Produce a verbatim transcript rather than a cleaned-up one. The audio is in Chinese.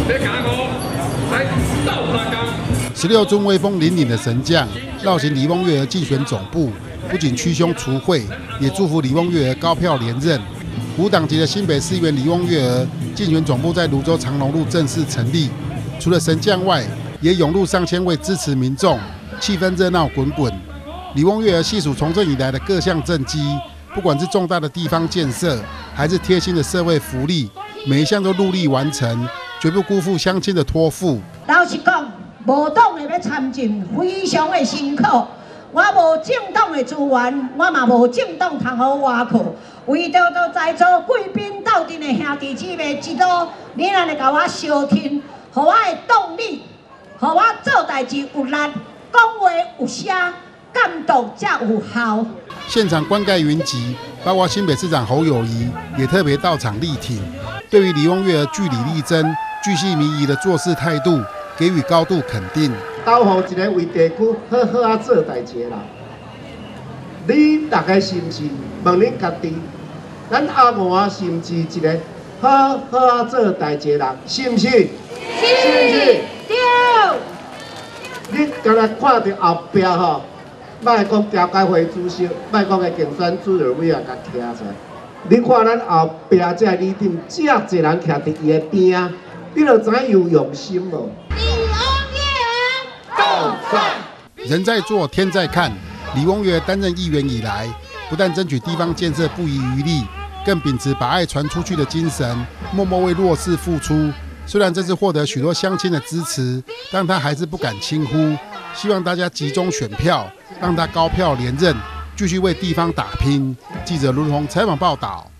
十六尊威风凛凛的神将绕行李翁月娥竞选总部，不仅驱凶除秽，也祝福李翁月娥高票连任。无党籍的新北市议员李翁月娥竞选总部在泸州长隆路正式成立，除了神将外，也涌入上千位支持民众，气氛热闹滚滚。李翁月娥细数从政以来的各项政绩，不管是重大的地方建设，还是贴心的社会福利，每一项都努力完成，绝不辜负乡亲的托付。 老实讲，无党的要参政，非常的辛苦。我无政党的资源，我嘛无政党通好挖靠。为着到在座贵宾斗阵的兄弟姊妹一路，你安尼甲我相挺，予我的动力，予我做代志有力，讲话有声，监督才有效。 现场灌溉云集，包括新北市长侯友宜也特别到场力挺，对于李翁月娥据理力争、巨细靡遗的做事态度，给予高度肯定。 交予一个为地区好好啊做代志的人，你大家是不是问恁家己？咱阿嬷是不是一个好好啊做代志的人？是不是？是不是？ 对。 你刚才看到后壁吼，莫讲调解会主席，莫讲个竞选主任委啊，甲徛出来。你看咱后壁这个里长，这侪人徛伫伊的边，你就知有用心无？ 人在做，天在看。李翁月娥担任议员以来，不但争取地方建设不遗余力，更秉持把爱传出去的精神，默默为弱势付出。虽然这次获得许多乡亲的支持，但他还是不敢轻忽，希望大家集中选票，让他高票连任，继续为地方打拼。记者卢荣采访报道。